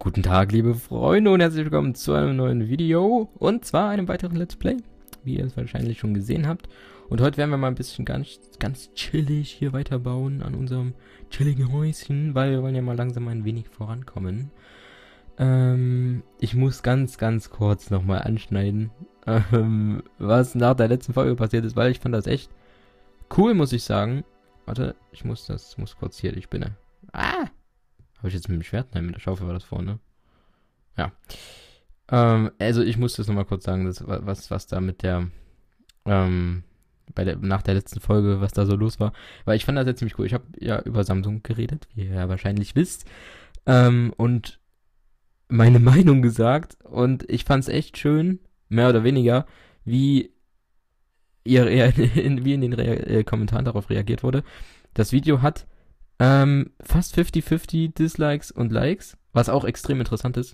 Guten Tag, liebe Freunde, und herzlich willkommen zu einem neuen Video und zwar einem weiteren Let's Play, wie ihr es wahrscheinlich schon gesehen habt. Und heute werden wir mal ein bisschen ganz chillig hier weiterbauen an unserem chilligen Häuschen, weil wir wollen ja mal langsam ein wenig vorankommen. Ich muss ganz kurz nochmal anschneiden, was nach der letzten Folge passiert ist, weil ich fand das echt cool, muss ich sagen. Warte, ich muss kurz hier die Spinne. Habe ich jetzt mit dem Schwert? Nein, mit der Schaufel war das vorne. Ja. Also ich muss das nochmal kurz sagen, was da mit der, nach der letzten Folge, was da so los war. Weil ich fand das jetzt ziemlich cool. Ich habe ja über Samsung geredet, wie ihr ja wahrscheinlich wisst. Und meine Meinung gesagt. Und ich fand es echt schön, mehr oder weniger, wie in den Kommentaren darauf reagiert wurde. Das Video hat fast 50-50 Dislikes und Likes, was auch extrem interessant ist.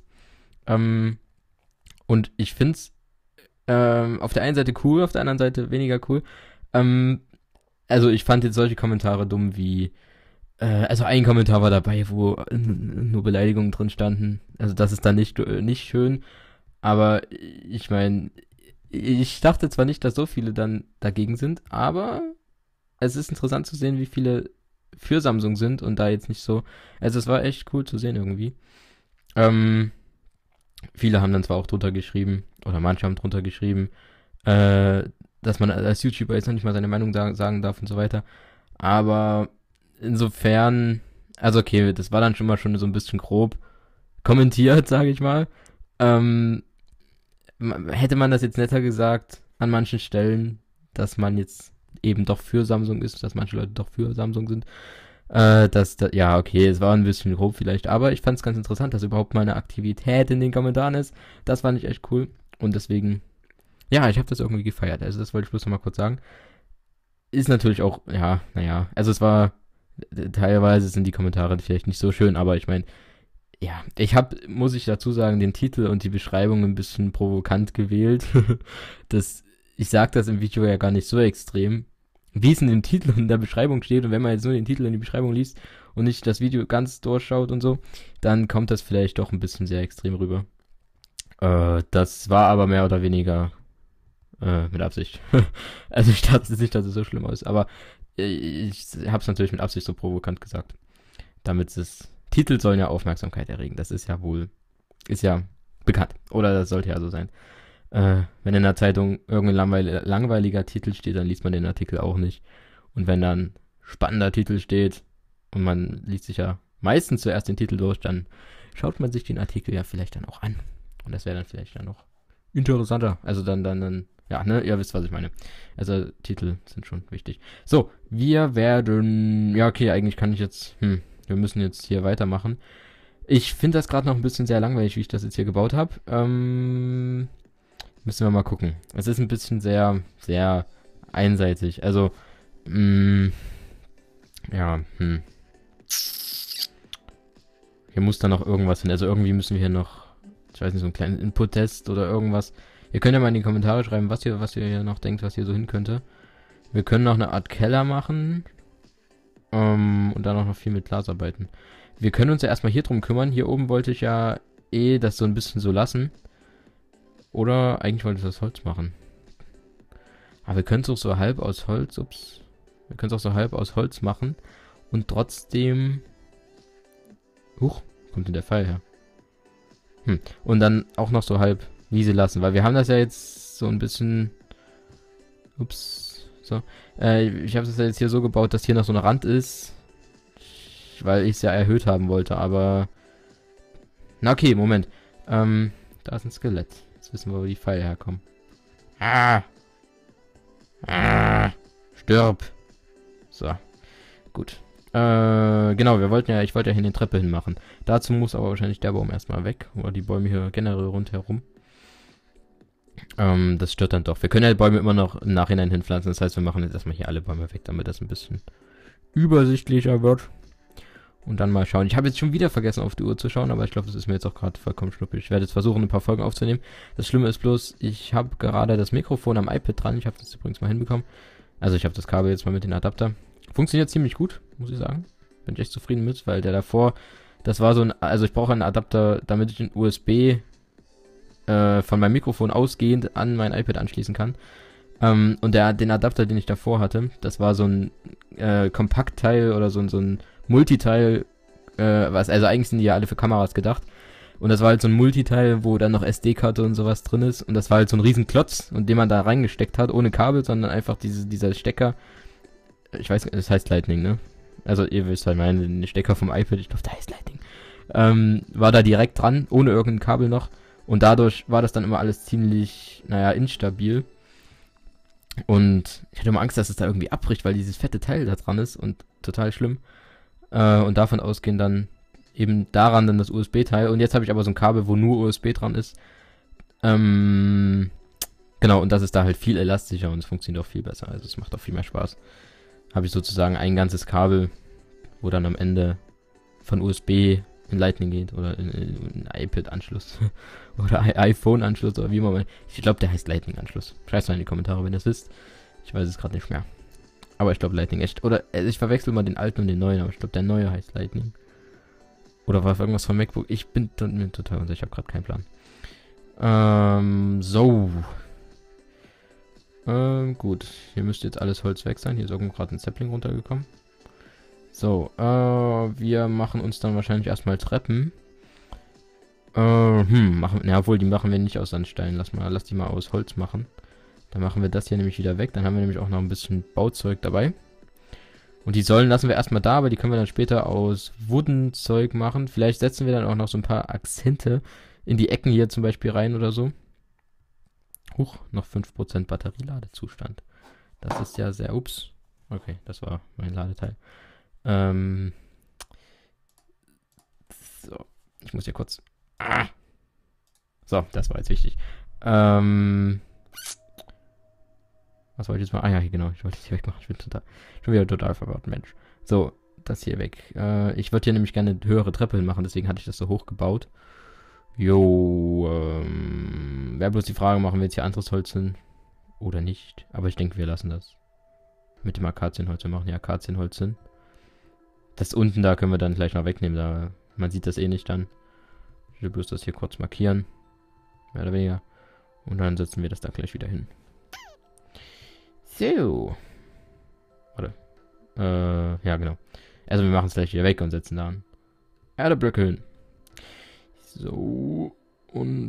Und ich finde es auf der einen Seite cool, auf der anderen Seite weniger cool. Also ich fand jetzt solche Kommentare dumm wie, also ein Kommentar war dabei, wo nur Beleidigungen drin standen. Also das ist dann nicht schön, aber ich meine, ich dachte zwar nicht, dass so viele dann dagegen sind, aber es ist interessant zu sehen, wie viele für Samsung sind und da jetzt nicht so. Also es war echt cool zu sehen irgendwie. Viele haben dann zwar auch drunter geschrieben, oder manche haben drunter geschrieben, dass man als YouTuber jetzt noch nicht mal seine Meinung sagen darf und so weiter. Aber insofern, also okay, das war dann schon mal so ein bisschen grob kommentiert, sage ich mal. Hätte man das jetzt netter gesagt an manchen Stellen, dass man jetzt eben doch für Samsung ist, dass manche Leute doch für Samsung sind. Ja, okay, es war ein bisschen grob vielleicht, aber ich fand es ganz interessant, dass überhaupt mal eine Aktivität in den Kommentaren ist. Das fand ich echt cool und deswegen, ja, ich habe das irgendwie gefeiert. Also das wollte ich bloß noch mal kurz sagen. Ist natürlich auch, ja, naja, also es war, teilweise sind die Kommentare vielleicht nicht so schön, aber ich meine, ja, muss ich dazu sagen, den Titel und die Beschreibung ein bisschen provokant gewählt. Ich sag das im Video ja gar nicht so extrem, wie es in dem Titel und in der Beschreibung steht. Und wenn man jetzt nur den Titel und die Beschreibung liest und nicht das Video ganz durchschaut und so, dann kommt das vielleicht doch ein bisschen sehr extrem rüber. Das war aber mehr oder weniger mit Absicht. Also ich dachte nicht, dass es so schlimm ist, aber ich habe es natürlich mit Absicht so provokant gesagt. Titel sollen ja Aufmerksamkeit erregen. Das ist ja bekannt. Oder das sollte ja so sein. Wenn in der Zeitung irgendein langweiliger Titel steht, dann liest man den Artikel auch nicht. Und wenn dann spannender Titel steht und man liest sich ja meistens zuerst den Titel durch, dann schaut man sich den Artikel ja vielleicht dann auch an. Und das wäre dann vielleicht dann noch interessanter. Also dann, ja, ne, ihr wisst, was ich meine. Also Titel sind schon wichtig. So, ja, okay, eigentlich kann ich jetzt, wir müssen jetzt hier weitermachen. Ich finde das gerade noch ein bisschen sehr langweilig, wie ich das jetzt hier gebaut habe. Müssen wir mal gucken. Es ist ein bisschen sehr, sehr einseitig. Also, ja, Hier muss dann noch irgendwas hin. Also irgendwie müssen wir hier noch, ich weiß nicht, so einen kleinen Input-Test oder irgendwas. Ihr könnt ja mal in die Kommentare schreiben, was ihr hier noch denkt, was hier so hin könnte. Wir können noch eine Art Keller machen. Und dann auch noch viel mit Glas arbeiten. Wir können uns ja erstmal hier drum kümmern. Hier oben wollte ich ja das so ein bisschen so lassen. Oder eigentlich wollte ich das Holz machen. Aber wir können es auch so halb aus Holz, Wir können es auch so halb aus Holz machen. Und trotzdem... Huch, kommt denn der Pfeil her? Und dann auch noch so halb Wiese lassen. Weil wir haben das ja jetzt so ein bisschen... So. Ich habe das ja jetzt hier so gebaut, dass hier noch so ein Rand ist. Weil ich es ja erhöht haben wollte, aber... Na okay, Moment. Da ist ein Skelett. Jetzt wissen wir, wo die Pfeile herkommen. Stirb. So. Gut. Genau, ich wollte ja hier eine Treppe hinmachen. Dazu muss aber wahrscheinlich der Baum erstmal weg. Oder die Bäume hier generell rundherum. Das stört dann doch. Wir können ja die Bäume immer noch im Nachhinein hinpflanzen. Das heißt, wir machen jetzt erstmal hier alle Bäume weg, damit das ein bisschen übersichtlicher wird. Und dann mal schauen. Ich habe jetzt schon wieder vergessen, auf die Uhr zu schauen, aber ich glaube, das ist mir jetzt auch gerade vollkommen schnuppig. Ich werde jetzt versuchen, ein paar Folgen aufzunehmen. Das Schlimme ist bloß, ich habe gerade das Mikrofon am iPad dran. Ich habe das übrigens mal hinbekommen. Also ich habe das Kabel jetzt mal mit dem Adapter. Funktioniert ziemlich gut, muss ich sagen. Bin ich echt zufrieden mit, weil der davor, Das war so ein, also ich brauche einen Adapter, damit ich ein USB von meinem Mikrofon ausgehend an mein iPad anschließen kann. Und den Adapter, den ich davor hatte, das war so ein Kompaktteil oder so ein Multiteil, also eigentlich sind die ja alle für Kameras gedacht. Und das war halt so ein Multiteil, wo dann noch SD-Karte und sowas drin ist. Und das war halt so ein riesen Klotz, und den man da reingesteckt hat, ohne Kabel, sondern einfach dieser Stecker. Ich weiß nicht, das heißt Lightning, ne? Also ihr wisst halt, mein Stecker vom iPad, ich glaube, der heißt Lightning. War da direkt dran, ohne irgendein Kabel noch. Und dadurch war das dann immer alles ziemlich, naja, instabil. Und ich hatte immer Angst, dass es da irgendwie abbricht, weil dieses fette Teil da dran ist und total schlimm. Und davon ausgehen dann eben daran dann das USB-Teil. Und jetzt habe ich aber so ein Kabel, wo nur USB dran ist. Genau, und das ist da halt viel elastischer und es funktioniert auch viel besser. Also es macht auch viel mehr Spaß. Habe ich sozusagen ein ganzes Kabel, wo dann am Ende von USB in Lightning geht oder in iPad-Anschluss oder iPhone-Anschluss oder wie man. Ich glaube, der heißt Lightning-Anschluss. Schreibt mal in die Kommentare, wenn das wisst. Ich weiß es gerade nicht mehr. Aber ich glaube Lightning echt. Oder ich verwechsel mal den alten und den neuen, aber ich glaube, der neue heißt Lightning. Oder war irgendwas von MacBook? Ich bin mir total unsicher, ich habe gerade keinen Plan. So. Gut. Hier müsste jetzt alles Holz weg sein. Hier ist irgendwo gerade ein Sapling runtergekommen. So, wir machen uns dann wahrscheinlich erstmal Treppen. Obwohl, die machen wir nicht aus Sandstein. Lass die mal aus Holz machen. Dann machen wir das hier nämlich wieder weg. Dann haben wir nämlich auch noch ein bisschen Bauzeug dabei. Und die Säulen lassen wir erstmal da, aber die können wir dann später aus Wooden-Zeug machen. Vielleicht setzen wir dann auch noch so ein paar Akzente in die Ecken hier zum Beispiel rein oder so. Huch, noch 5% Batterieladezustand. Das ist ja sehr... Ups. Okay, das war mein Ladeteil. So, ich muss hier kurz... So, das war jetzt wichtig. Was wollte ich jetzt mal? Ah ja, hier, genau. Ich wollte das hier wegmachen. Ich bin schon wieder total verwirrt, Mensch. So, das hier weg. Ich würde hier nämlich gerne eine höhere Treppe hinmachen, deswegen hatte ich das so hoch gebaut. Jo, wäre bloß die Frage, machen wir jetzt hier anderes Holz hin oder nicht? Aber ich denke, wir lassen das. Mit dem Akazienholz. Wir machen hier Akazienholz hin. Das unten da können wir dann gleich noch wegnehmen. Da, man sieht das eh nicht dann. Ich will bloß das hier kurz markieren. Mehr oder weniger. Und dann setzen wir das da gleich wieder hin. So. Warte. Ja, genau. Also wir machen es gleich wieder weg und setzen da Erdeblöcke hin. So. Und...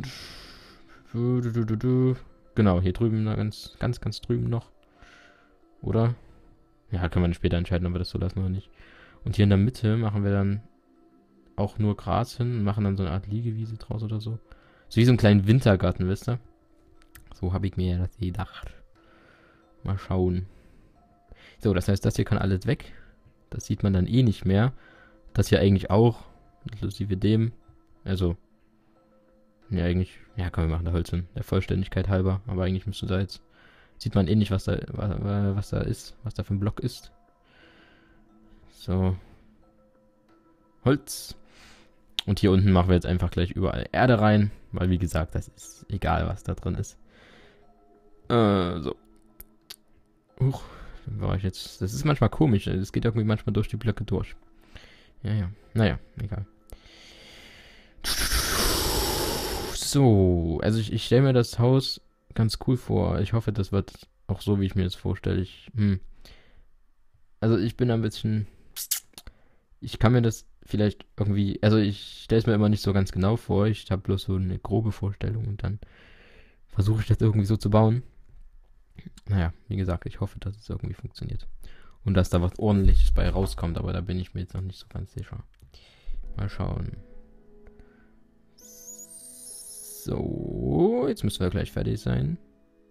Genau, hier drüben, ganz drüben noch. Oder? Ja, können wir dann später entscheiden, ob wir das so lassen oder nicht. Und hier in der Mitte machen wir dann auch nur Gras hin und machen dann so eine Art Liegewiese draus oder so. So wie so einen kleinen Wintergarten, wisst ihr? So habe ich mir ja das gedacht. Mal schauen. So, das heißt, das hier kann alles weg. Das sieht man dann eh nicht mehr. Das hier eigentlich auch. Inklusive dem. Also. Ja, eigentlich. Ja, komm, wir machen da Holz hin. Der Vollständigkeit halber. Aber eigentlich müsste da jetzt. Sieht man eh nicht, was da ist. Was da für ein Block ist. So. Holz. Und hier unten machen wir jetzt einfach gleich überall Erde rein. Weil, wie gesagt, das ist egal, was da drin ist. So. Huch. War ich jetzt. Das ist manchmal komisch. Das geht irgendwie manchmal durch die Blöcke durch. Ja. Naja, egal. So. Also ich stelle mir das Haus ganz cool vor. Ich hoffe, das wird auch so, wie ich mir das vorstelle. Also ich bin ein bisschen... Ich kann mir das vielleicht irgendwie... Also ich stelle es mir immer nicht so ganz genau vor. Ich habe bloß so eine grobe Vorstellung und dann versuche ich das irgendwie so zu bauen. Naja, wie gesagt, ich hoffe, dass es irgendwie funktioniert. Und dass da was Ordentliches bei rauskommt, aber da bin ich mir jetzt noch nicht so ganz sicher. Mal schauen. So, jetzt müssen wir gleich fertig sein.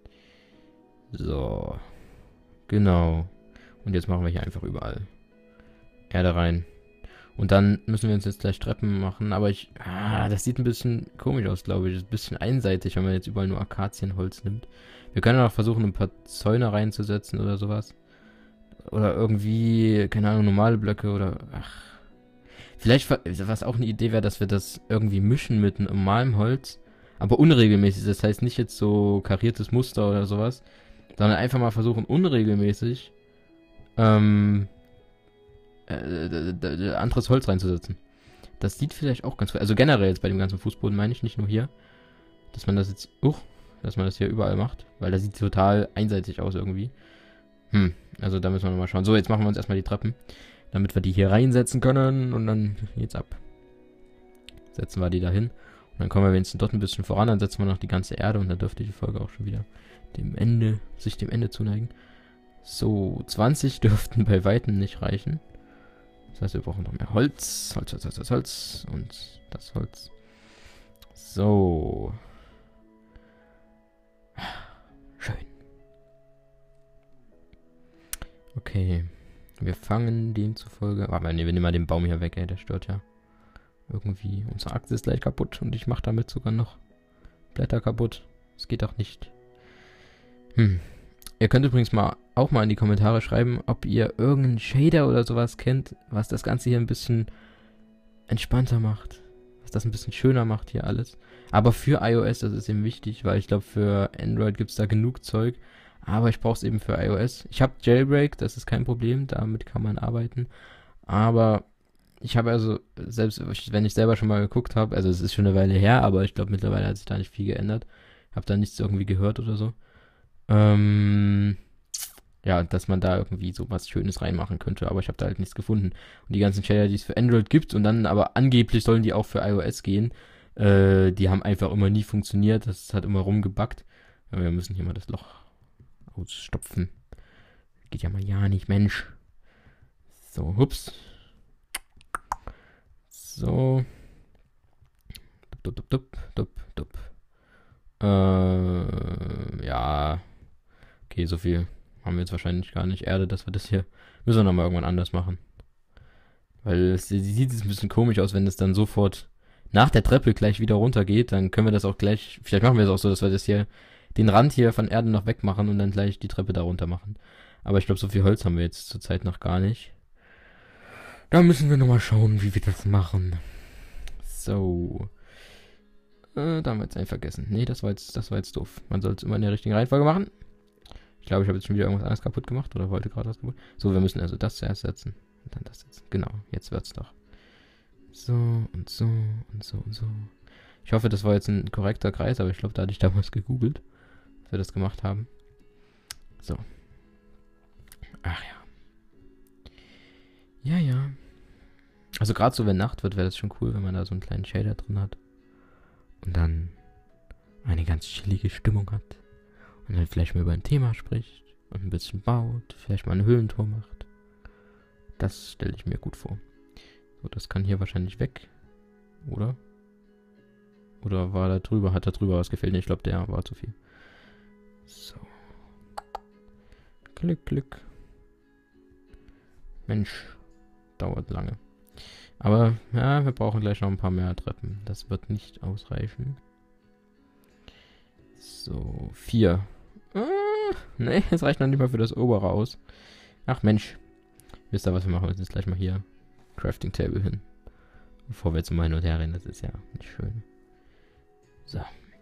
So. Genau. Und jetzt machen wir hier einfach überall Erde rein. Und dann müssen wir uns jetzt gleich Treppen machen, aber das sieht ein bisschen komisch aus, glaube ich. Das ist ein bisschen einseitig, wenn man jetzt überall nur Akazienholz nimmt. Wir können auch versuchen, ein paar Zäune reinzusetzen oder sowas. Oder irgendwie, keine Ahnung, normale Blöcke oder... Vielleicht, was auch eine Idee wäre, dass wir das irgendwie mischen mit normalem Holz. Aber unregelmäßig. Das heißt nicht jetzt so kariertes Muster oder sowas. Sondern einfach mal versuchen, unregelmäßig anderes Holz reinzusetzen. Das sieht vielleicht auch ganz cool. Also generell jetzt bei dem ganzen Fußboden meine ich, nicht nur hier. Dass man das jetzt, dass man das hier überall macht. Weil das sieht total einseitig aus irgendwie. Also da müssen wir nochmal schauen. So, jetzt machen wir uns erstmal die Treppen. Damit wir die hier reinsetzen können. Und dann geht's ab. Setzen wir die da hin. Und dann kommen wir wenigstens dort ein bisschen voran. Dann setzen wir noch die ganze Erde. Und dann dürfte die Folge auch schon wieder sich dem Ende zuneigen. So, 20 dürften bei Weitem nicht reichen. Das heißt, wir brauchen noch mehr Holz. Holz. Und das Holz. So. Schön. Okay. Wir fangen demzufolge... Aber ne, wir nehmen mal den Baum hier weg, ey. Der stört ja. Irgendwie. Unsere Achse ist gleich kaputt. Und ich mache damit sogar noch Blätter kaputt. Das geht auch nicht. Ihr könnt übrigens auch mal in die Kommentare schreiben, ob ihr irgendeinen Shader oder sowas kennt, was das Ganze hier ein bisschen entspannter macht. Was das ein bisschen schöner macht hier alles. Aber für iOS, das ist eben wichtig, weil ich glaube, für Android gibt es da genug Zeug. Aber ich brauche es eben für iOS. Ich habe Jailbreak, das ist kein Problem, damit kann man arbeiten. Aber ich habe also, selbst wenn ich selber schon mal geguckt habe, also es ist schon eine Weile her, aber ich glaube, mittlerweile hat sich da nicht viel geändert. Habe da nichts irgendwie gehört oder so. Ja, dass man da irgendwie so was Schönes reinmachen könnte, aber ich habe da halt nichts gefunden. Und die ganzen Shader, die es für Android gibt und dann aber angeblich sollen die auch für iOS gehen, die haben einfach immer nie funktioniert. Das hat immer rumgebackt. Aber wir müssen hier mal das Loch ausstopfen. Geht ja mal ja nicht, Mensch. So, hups. So. Dup. Ja. Okay, so viel haben wir jetzt wahrscheinlich gar nicht Erde, dass wir das hier... Müssen wir nochmal irgendwann anders machen. Weil es sieht ein bisschen komisch aus, wenn es dann sofort nach der Treppe gleich wieder runtergeht. Dann können wir das auch gleich... Vielleicht machen wir es auch so, dass wir das hier... Den Rand hier von Erde noch wegmachen und dann gleich die Treppe da runter machen. Aber ich glaube, so viel Holz haben wir jetzt zurzeit noch gar nicht. Da müssen wir nochmal schauen, wie wir das machen. So. Da haben wir jetzt einen vergessen. Nee, das war jetzt doof. Man soll es immer in der richtigen Reihenfolge machen. Ich glaube, ich habe jetzt schon wieder irgendwas anderes kaputt gemacht oder wollte gerade was kaputt. So, wir müssen also das zuerst setzen und dann das setzen. Genau, jetzt wird's doch. So und so und so und so. Ich hoffe, das war jetzt ein korrekter Kreis, aber ich glaube, da hatte ich damals gegoogelt, dass wir das gemacht haben. So. Ach ja. Ja. Also gerade so, wenn Nacht wird, wäre das schon cool, wenn man da so einen kleinen Shader drin hat. Und dann eine ganz chillige Stimmung hat. Und dann vielleicht mal über ein Thema spricht. Und ein bisschen baut. Vielleicht mal eine Höhlentour macht. Das stelle ich mir gut vor. So, das kann hier wahrscheinlich weg. Oder? Oder war da drüber? Hat da drüber was gefehlt? Nee, ich glaube, der war zu viel. So. Klick. Mensch. Dauert lange. Aber, ja, wir brauchen gleich noch ein paar mehr Treppen. Das wird nicht ausreichen. So, 4. Ne, es reicht noch nicht mal für das obere aus. Ach Mensch. Wisst ihr, was wir machen? Wir jetzt gleich mal hier Crafting Table hin. Bevor wir jetzt mal hin und her rennen. Das ist ja nicht schön. So.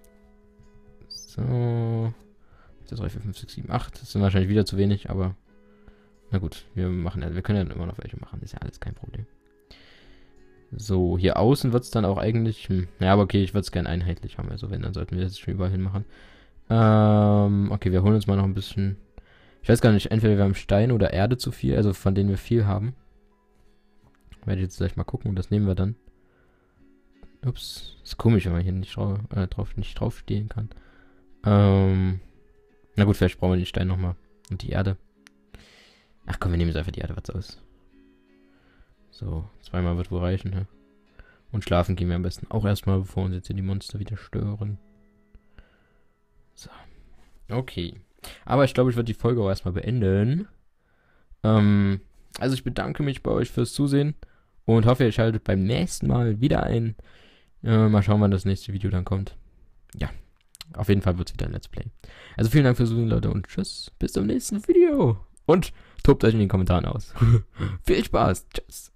3, 4, 5, 6, 7, 8. Das sind wahrscheinlich wieder zu wenig, aber na gut, wir können ja immer noch welche machen. Ist ja alles kein Problem. So, hier außen wird es dann auch eigentlich... ja, aber okay, ich würde es gerne einheitlich haben. Also wenn, dann sollten wir das schon überall hin machen. Okay, wir holen uns mal noch ein bisschen... Ich weiß gar nicht, entweder wir haben Stein oder Erde zu viel, also von denen wir viel haben. Werde ich jetzt gleich mal gucken und das nehmen wir dann. Ups, ist komisch, wenn man hier nicht drauf stehen kann. Na gut, vielleicht brauchen wir den Stein nochmal. Und die Erde. Ach komm, wir nehmen jetzt einfach die Erde, was aus. So, 2-mal wird wohl reichen, ne? Und schlafen gehen wir am besten auch erstmal, bevor uns jetzt hier die Monster wieder stören. So. Okay. Aber ich glaube, ich werde die Folge auch erstmal beenden. Also ich bedanke mich bei euch fürs Zusehen und hoffe, ihr schaltet beim nächsten Mal wieder ein. Mal schauen, wann das nächste Video dann kommt. Ja, auf jeden Fall wird es wieder ein Let's Play. Also vielen Dank fürs Zusehen, Leute, und tschüss. Bis zum nächsten Video. Und tobt euch in den Kommentaren aus. Viel Spaß. Tschüss.